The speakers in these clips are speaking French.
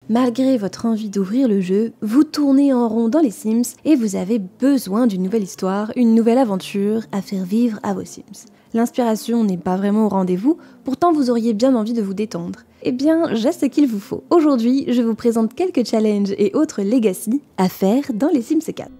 Malgré votre envie d'ouvrir le jeu, vous tournez en rond dans les Sims et vous avez besoin d'une nouvelle histoire, une nouvelle aventure à faire vivre à vos Sims. L'inspiration n'est pas vraiment au rendez-vous, pourtant vous auriez bien envie de vous détendre. Eh bien, j'ai ce qu'il vous faut. Aujourd'hui, je vous présente quelques challenges et autres legacy à faire dans les Sims 4.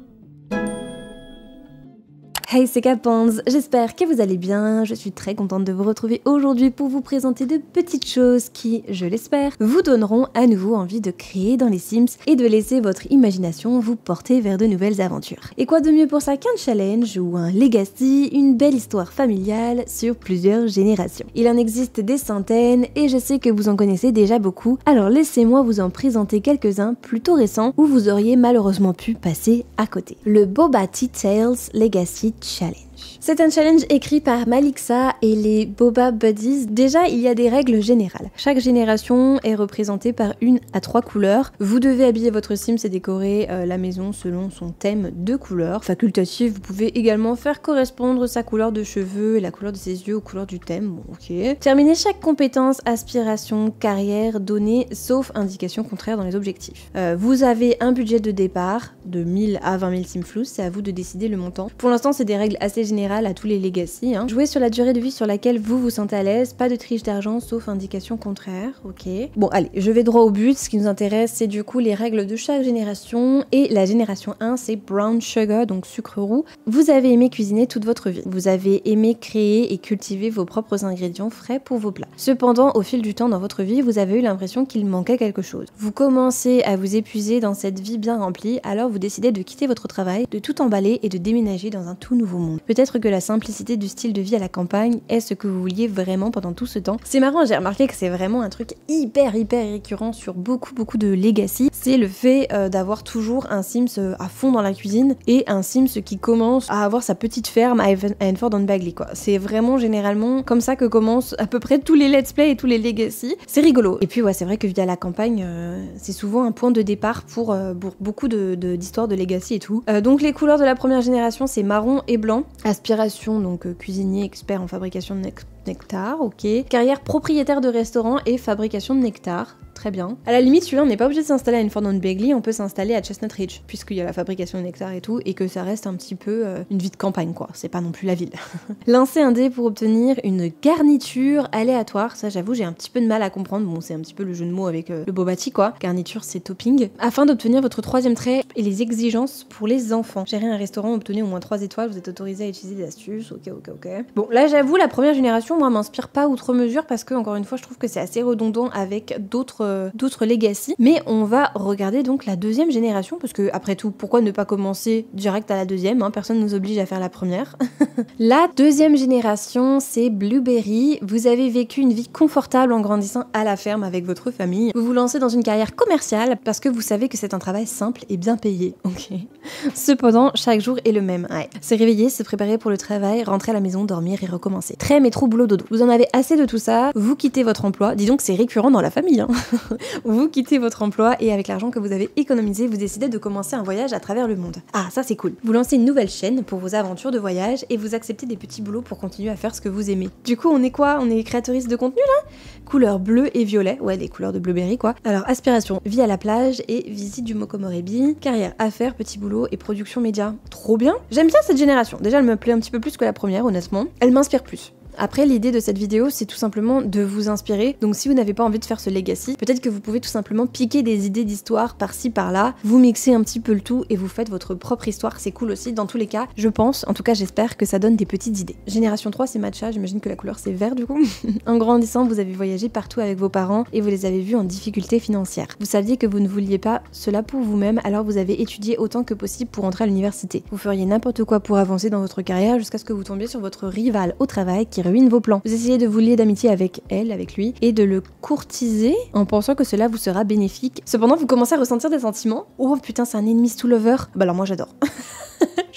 Hey, c'est Capons, j'espère que vous allez bien, je suis très contente de vous retrouver aujourd'hui pour vous présenter de petites choses qui, je l'espère, vous donneront à nouveau envie de créer dans les Sims et de laisser votre imagination vous porter vers de nouvelles aventures. Et quoi de mieux pour ça qu'un challenge ou un legacy, une belle histoire familiale sur plusieurs générations. Il en existe des centaines et je sais que vous en connaissez déjà beaucoup, alors laissez-moi vous en présenter quelques-uns plutôt récents où vous auriez malheureusement pu passer à côté. Le Boba Tea Tales Legacy Challenge. C'est un challenge écrit par Malixa et les Boba Buddies. Déjà, il y a des règles générales. Chaque génération est représentée par 1 à 3 couleurs. Vous devez habiller votre Sims et décorer la maison selon son thème de couleurs. Facultatif, vous pouvez également faire correspondre sa couleur de cheveux et la couleur de ses yeux aux couleurs du thème. Bon, ok. Terminez chaque compétence, aspiration, carrière donnée, sauf indication contraire dans les objectifs. Vous avez un budget de départ de 1000 à 20 000 Simflous, c'est à vous de décider le montant. Pour l'instant, c'est des règles assez générales à tous les legacy. Jouez sur la durée de vie sur laquelle vous vous sentez à l'aise, pas de triche d'argent sauf indication contraire, ok. Bon allez, je vais droit au but, ce qui nous intéresse c'est du coup les règles de chaque génération et la génération 1 c'est brown sugar, donc sucre roux. Vous avez aimé cuisiner toute votre vie, vous avez aimé créer et cultiver vos propres ingrédients frais pour vos plats. Cependant, au fil du temps dans votre vie, vous avez eu l'impression qu'il manquait quelque chose. Vous commencez à vous épuiser dans cette vie bien remplie, alors vous décidez de quitter votre travail, de tout emballer et de déménager dans un tout nouveau monde. Peut-être que la simplicité du style de vie à la campagne est ce que vous vouliez vraiment pendant tout ce temps. C'est marrant, j'ai remarqué que c'est vraiment un truc hyper récurrent sur beaucoup de legacy. C'est le fait d'avoir toujours un Sims à fond dans la cuisine et un Sims qui commence à avoir sa petite ferme à Henford-on-Bagley quoi. C'est vraiment généralement comme ça que commencent à peu près tous les let's play et tous les legacy. C'est rigolo. Et puis ouais, c'est vrai que via la campagne, c'est souvent un point de départ pour beaucoup d'histoires de legacy et tout. Donc les couleurs de la première génération, c'est marron et blanc. Aspiration, donc cuisinier expert en fabrication de nectar, ok. Carrière propriétaire de restaurant et fabrication de nectar. Très bien. À la limite, celui-là, on n'est pas obligé de s'installer à Henford-on-Bagley, on peut s'installer à Chestnut Ridge, puisqu'il y a la fabrication de nectar et tout, et que ça reste un petit peu une vie de campagne, quoi. C'est pas non plus la ville. Lancez un dé pour obtenir une garniture aléatoire. Ça, j'avoue, j'ai un petit peu de mal à comprendre. Bon, c'est un petit peu le jeu de mots avec le Boba Tea, quoi. Garniture, c'est topping. Afin d'obtenir votre 3e trait et les exigences pour les enfants. Gérer un restaurant, obtenez au moins 3 étoiles, vous êtes autorisé à utiliser des astuces. Ok. Bon, là, j'avoue, la première génération, moi, m'inspire pas outre mesure, parce que, encore une fois, je trouve que c'est assez redondant avec d'autres legacy, mais on va regarder donc la 2e génération parce que après tout, pourquoi ne pas commencer direct à la 2e, hein, personne nous oblige à faire la première. La 2e génération, c'est Blueberry. Vous avez vécu une vie confortable en grandissant à la ferme avec votre famille. Vous vous lancez dans une carrière commerciale parce que vous savez que c'est un travail simple et bien payé. Ok. Cependant, chaque jour est le même. Ouais. Se réveiller, se préparer pour le travail, rentrer à la maison, dormir et recommencer. Très métro, boulot, dodo. Vous en avez assez de tout ça. Vous quittez votre emploi. Dis donc, c'est récurrent dans la famille. Hein. Vous quittez votre emploi et avec l'argent que vous avez économisé, vous décidez de commencer un voyage à travers le monde. Ah, ça c'est cool. Vous lancez une nouvelle chaîne pour vos aventures de voyage et vous acceptez des petits boulots pour continuer à faire ce que vous aimez. Du coup, on est quoi? On est créatrice de contenu là? Couleurs bleu et violet, ouais, les couleurs de Blueberry quoi. Alors, aspiration, vie à la plage et visite du Mokomorebi, carrière, affaires, petit boulot et production média. Trop bien. J'aime bien cette génération. Déjà, elle me plaît un petit peu plus que la première, honnêtement. Elle m'inspire plus. Après, l'idée de cette vidéo, c'est tout simplement de vous inspirer. Donc si vous n'avez pas envie de faire ce legacy, peut-être que vous pouvez tout simplement piquer des idées d'histoire par-ci par-là, vous mixez un petit peu le tout et vous faites votre propre histoire. C'est cool aussi. Dans tous les cas, je pense, en tout cas j'espère que ça donne des petites idées. Génération 3, c'est matcha. J'imagine que la couleur c'est vert du coup. En grandissant, vous avez voyagé partout avec vos parents et vous les avez vus en difficulté financière. Vous saviez que vous ne vouliez pas cela pour vous-même, alors vous avez étudié autant que possible pour entrer à l'université. Vous feriez n'importe quoi pour avancer dans votre carrière jusqu'à ce que vous tombiez sur votre rival au travail qui ruine vos plans. Vous essayez de vous lier d'amitié avec elle, avec lui, et de le courtiser en pensant que cela vous sera bénéfique. Cependant, vous commencez à ressentir des sentiments. Oh putain, c'est un enemies to lover. Bah alors moi j'adore.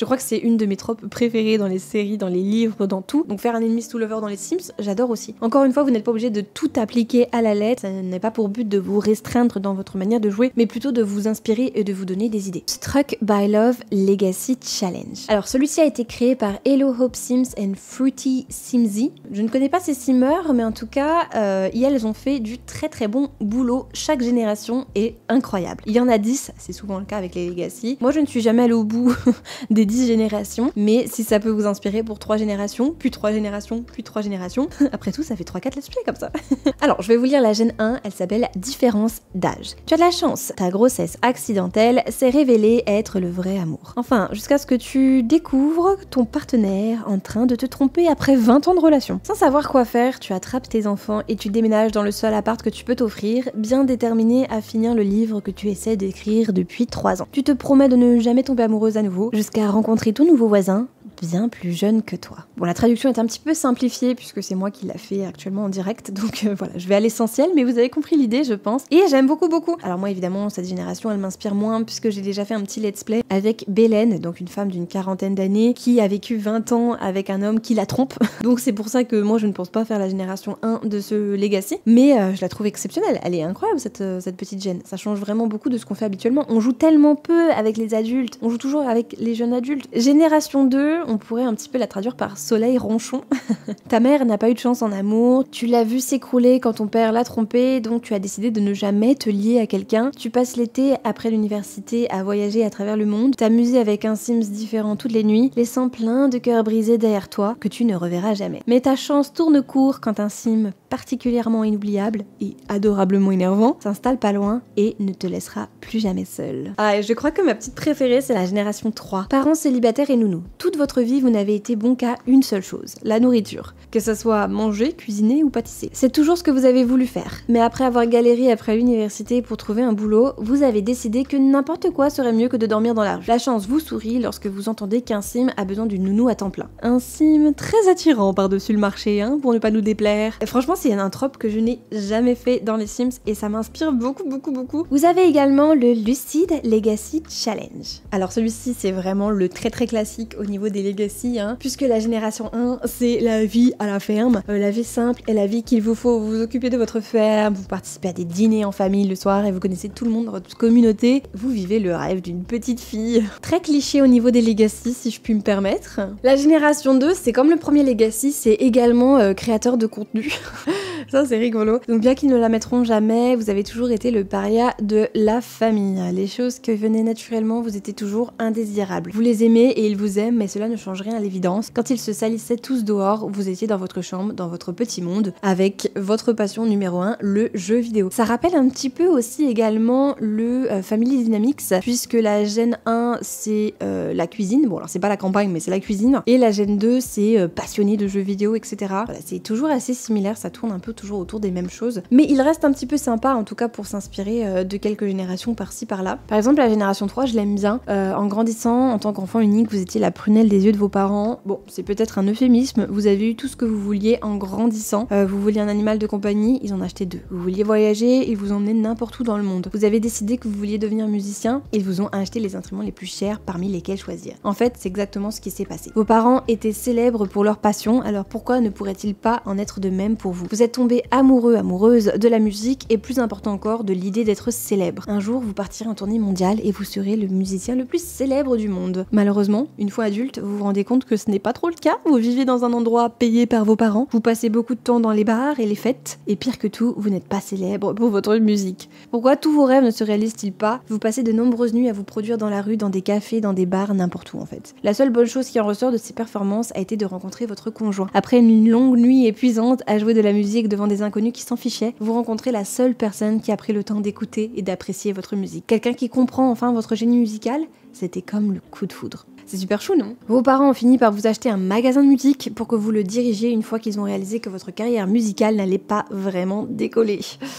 Je crois que c'est une de mes tropes préférées dans les séries, dans les livres, dans tout. Donc faire un enemies to lover dans les Sims, j'adore aussi. Encore une fois, vous n'êtes pas obligé de tout appliquer à la lettre, ça n'est pas pour but de vous restreindre dans votre manière de jouer, mais plutôt de vous inspirer et de vous donner des idées. Struck by Love Legacy Challenge. Alors celui-ci a été créé par Hello Hope Sims and Fruity Simsy. Je ne connais pas ces simmers, mais en tout cas, elles ont fait du très bon boulot. Chaque génération est incroyable. Il y en a 10, c'est souvent le cas avec les Legacy. Moi je ne suis jamais allée au bout des 10 générations, mais si ça peut vous inspirer pour 3 générations, puis 3 générations, puis 3 générations, après tout ça fait 3-4 let's play comme ça. Alors je vais vous lire la gène 1, elle s'appelle Différence d'âge. Tu as de la chance, ta grossesse accidentelle s'est révélée être le vrai amour. Enfin, jusqu'à ce que tu découvres ton partenaire en train de te tromper après 20 ans de relation. Sans savoir quoi faire, tu attrapes tes enfants et tu déménages dans le seul appart que tu peux t'offrir, bien déterminé à finir le livre que tu essaies d'écrire depuis 3 ans. Tu te promets de ne jamais tomber amoureuse à nouveau, jusqu'à rencontrer ton nouveau voisin, bien plus jeune que toi. Bon, la traduction est un petit peu simplifiée puisque c'est moi qui l'a fait actuellement en direct, donc voilà, je vais à l'essentiel, mais vous avez compris l'idée, je pense. Et j'aime beaucoup. Alors moi, évidemment, cette génération, elle m'inspire moins puisque j'ai déjà fait un petit let's play avec Bélène, donc une femme d'une 40aine d'années qui a vécu 20 ans avec un homme qui la trompe. Donc c'est pour ça que moi, je ne pense pas faire la génération 1 de ce Legacy, mais je la trouve exceptionnelle. Elle est incroyable, cette petite gêne. Ça change vraiment beaucoup de ce qu'on fait habituellement. On joue tellement peu avec les adultes, on joue toujours avec les jeunes adultes. Génération 2, on pourrait un petit peu la traduire par soleil ronchon. Ta mère n'a pas eu de chance en amour, tu l'as vu s'écrouler quand ton père l'a trompé, donc tu as décidé de ne jamais te lier à quelqu'un. Tu passes l'été après l'université à voyager à travers le monde, t'amuser avec un Sims différent toutes les nuits, laissant plein de cœurs brisés derrière toi que tu ne reverras jamais. Mais ta chance tourne court quand un Sim particulièrement inoubliable et adorablement énervant s'installe pas loin et ne te laissera plus jamais seul. Ah, et je crois que ma petite préférée, c'est la génération 3. Parents célibataires et nounous. Toute votre vie, vous n'avez été bon qu'à une seule chose, la nourriture. Que ça soit manger, cuisiner ou pâtisser. C'est toujours ce que vous avez voulu faire. Mais après avoir galéré après l'université pour trouver un boulot, vous avez décidé que n'importe quoi serait mieux que de dormir dans la rue. La chance vous sourit lorsque vous entendez qu'un Sim a besoin d'une nounou à temps plein. Un Sim très attirant par-dessus le marché, hein, pour ne pas nous déplaire. Et franchement, c'est un trope que je n'ai jamais fait dans les Sims et ça m'inspire beaucoup. Vous avez également le Lucid Legacy Challenge. Alors celui-ci, c'est vraiment le très classique au niveau des Legacy, hein, puisque la génération 1, c'est la vie à la ferme, la vie simple et la vie qu'il vous faut. Vous occuper de votre ferme, vous participez à des dîners en famille le soir et vous connaissez tout le monde dans votre communauté. Vous vivez le rêve d'une petite fille. Très cliché au niveau des Legacy, si je puis me permettre. La génération 2, c'est comme le premier Legacy, c'est également créateur de contenu. Ça, c'est rigolo. Donc bien qu'ils ne la mettront jamais, vous avez toujours été le paria de la famille. Les choses qui venaient naturellement, vous étiez toujours indésirables. Vous les aimez et ils vous aiment, mais cela ne change rien à l'évidence. Quand ils se salissaient tous dehors, vous étiez dans votre chambre, dans votre petit monde, avec votre passion numéro 1, le jeu vidéo. Ça rappelle un petit peu aussi également le Family Dynamics, puisque la gène 1, c'est la cuisine. Bon, alors c'est pas la campagne, mais c'est la cuisine. Et la gène 2, c'est passionné de jeux vidéo, etc. Voilà, c'est toujours assez similaire, ça tourne un peu toujours autour des mêmes choses. Mais il reste un petit peu sympa, en tout cas pour s'inspirer de quelques générations par-ci par-là. Par exemple, la génération 3, je l'aime bien. En grandissant, en tant qu'enfant unique, vous étiez la prunelle des yeux de vos parents. Bon, c'est peut-être un euphémisme, vous avez eu tout ce que vous vouliez en grandissant. Vous vouliez un animal de compagnie, ils en achetaient 2. Vous vouliez voyager, ils vous emmenaient n'importe où dans le monde. Vous avez décidé que vous vouliez devenir musicien, ils vous ont acheté les instruments les plus chers parmi lesquels choisir. En fait, c'est exactement ce qui s'est passé. Vos parents étaient célèbres pour leur passion, alors pourquoi ne pourrait-il pas en être de même pour vous? Vous êtes tombé amoureux, amoureuse de la musique et plus important encore de l'idée d'être célèbre. Un jour, vous partirez en tournée mondiale et vous serez le musicien le plus célèbre du monde. Malheureusement, une fois adulte, vous vous rendez compte que ce n'est pas trop le cas. Vous vivez dans un endroit payé par vos parents, vous passez beaucoup de temps dans les bars et les fêtes, et pire que tout, vous n'êtes pas célèbre pour votre musique. Pourquoi tous vos rêves ne se réalisent-ils pas? Vous passez de nombreuses nuits à vous produire dans la rue, dans des cafés, dans des bars, n'importe où en fait. La seule bonne chose qui en ressort de ces performances a été de rencontrer votre conjoint. Après une longue nuit épuisante à jouer de la musique devant des inconnus qui s'en fichaient, vous rencontrez la seule personne qui a pris le temps d'écouter et d'apprécier votre musique. Quelqu'un qui comprend enfin votre génie musical, c'était comme le coup de foudre. C'est super chou, non? Vos parents ont fini par vous acheter un magasin de musique pour que vous le dirigiez une fois qu'ils ont réalisé que votre carrière musicale n'allait pas vraiment décoller.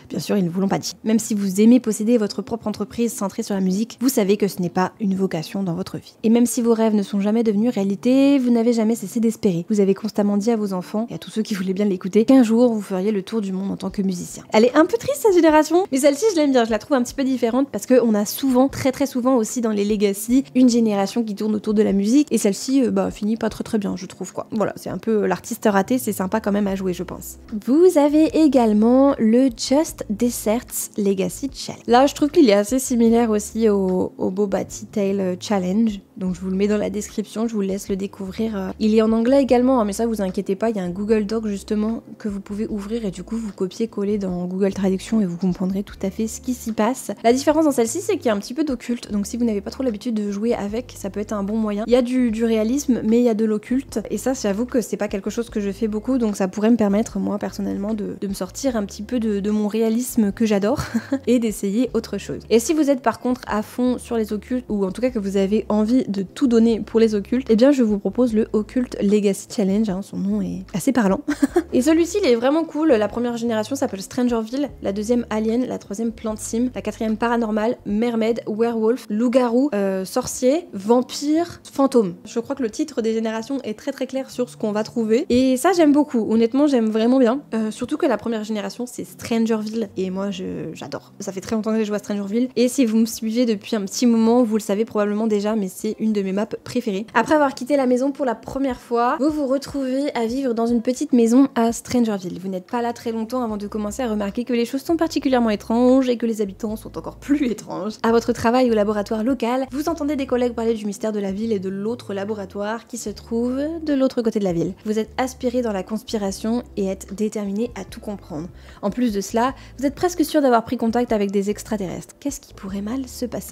Bien sûr, ils ne vous l'ont pas dit. Même si vous aimez posséder votre propre entreprise centrée sur la musique, vous savez que ce n'est pas une vocation dans votre vie. Et même si vos rêves ne sont jamais devenus réalité, vous n'avez jamais cessé d'espérer. Vous avez constamment dit à vos enfants, et à tous ceux qui voulaient bien l'écouter, qu'un jour vous feriez le tour du monde en tant que musicien. Elle est un peu triste cette génération, mais celle-ci je l'aime bien, je la trouve un petit peu différente parce qu'on a souvent, très souvent aussi dans les legacy, une génération qui tourne autour de la musique, et celle-ci finit pas très bien, je trouve quoi. Voilà, c'est un peu l'artiste raté, c'est sympa quand même à jouer, je pense. Vous avez également le Just Desserts Legacy Challenge. Là, je trouve qu'il est assez similaire aussi au Boba Tail Challenge, donc je vous le mets dans la description, je vous laisse le découvrir. Il est en anglais également, hein, mais ça vous inquiétez pas, il y a un Google Doc justement que vous pouvez ouvrir et du coup vous copiez-coller dans Google Traduction et vous comprendrez tout à fait ce qui s'y passe. La différence dans celle-ci, c'est qu'il y a un petit peu d'occulte, donc si vous n'avez pas trop l'habitude de jouer avec, ça peut être un bon moyen. Il y a du réalisme, mais il y a de l'occulte, et ça j'avoue que c'est pas quelque chose que je fais beaucoup, donc ça pourrait me permettre moi personnellement de me sortir un petit peu de mon réalisme que j'adore et d'essayer autre chose. Et si vous êtes par contre à fond sur les occultes, ou en tout cas que vous avez envie de tout donner pour les occultes, eh bien je vous propose le Occult Legacy Challenge, hein, son nom est assez parlant. Et celui-ci il est vraiment cool. La première génération s'appelle Strangerville, la deuxième Alien, la troisième Plante Sim, la quatrième Paranormal, Mermaid, Werewolf, Loup-garou, sorcier, vampire, fantôme. Je crois que le titre des générations est très clair sur ce qu'on va trouver, et ça j'aime beaucoup, honnêtement j'aime vraiment bien. Surtout que la première génération c'est Strangerville, et moi j'adore. Ça fait très longtemps que j'ai joué à Strangerville, et si vous me suivez depuis un petit moment, vous le savez probablement déjà, mais c'est une de mes maps préférées. Après avoir quitté la maison pour la première fois, vous vous retrouvez à vivre dans une petite maison à Strangerville. Vous n'êtes pas là très longtemps avant de commencer à remarquer que les choses sont particulièrement étranges et que les habitants sont encore plus étranges. À votre travail au laboratoire local, vous entendez des collègues parler du mystère de la ville et de l'autre laboratoire qui se trouve de l'autre côté de la ville. Vous êtes aspiré dans la conspiration et êtes déterminé à tout comprendre. En plus de cela, vous êtes presque sûr d'avoir pris contact avec des extraterrestres. Qu'est-ce qui pourrait mal se passer?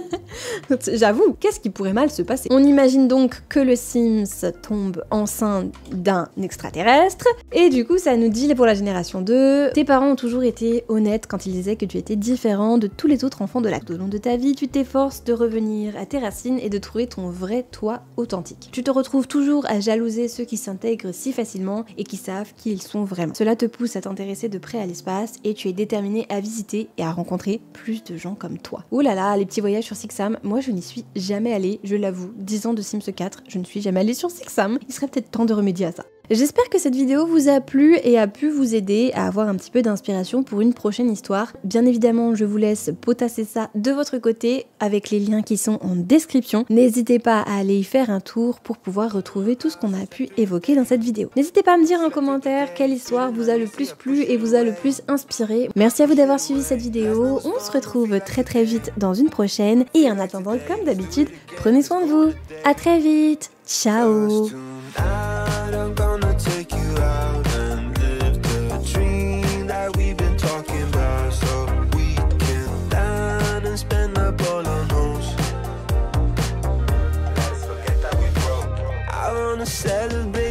J'avoue, qu'est-ce qui pourrait mal se passer? On imagine donc que le Sims tombe enceinte d'un extraterrestre, et du coup ça nous dit pour la génération 2, tes parents ont toujours été honnêtes quand ils disaient que tu étais différent de tous les autres enfants de la Tout au long de ta vie, tu t'efforces de revenir à tes racines et de trouver ton vrai toi authentique. Tu te retrouves toujours à jalouser ceux qui s'intègrent si facilement et qui savent qui ils sont vraiment. Cela te pousse à t'intéresser de près à l'espace et tu es déterminé à visiter et à rencontrer plus de gens comme toi. Ouh là là, les petits voyages sur Sixam, moi je n'y suis jamais allée, je l'avoue. 10 ans de Sims 4, je ne suis jamais allée sur Sixam. Il serait peut-être temps de remédier à ça. J'espère que cette vidéo vous a plu et a pu vous aider à avoir un petit peu d'inspiration pour une prochaine histoire. Bien évidemment, je vous laisse potasser ça de votre côté avec les liens qui sont en description. N'hésitez pas à aller y faire un tour pour pouvoir retrouver tout ce qu'on a pu évoquer dans cette vidéo. N'hésitez pas à me dire en commentaire quelle histoire vous a le plus plu et vous a le plus inspiré. Merci à vous d'avoir suivi cette vidéo. On se retrouve très vite dans une prochaine. Et en attendant, comme d'habitude, prenez soin de vous. À très vite. Ciao. I'm gonna take you out and live the dream that we've been talking about, so we can dine and spend up all our notes. Let's forget that we broke. I wanna celebrate.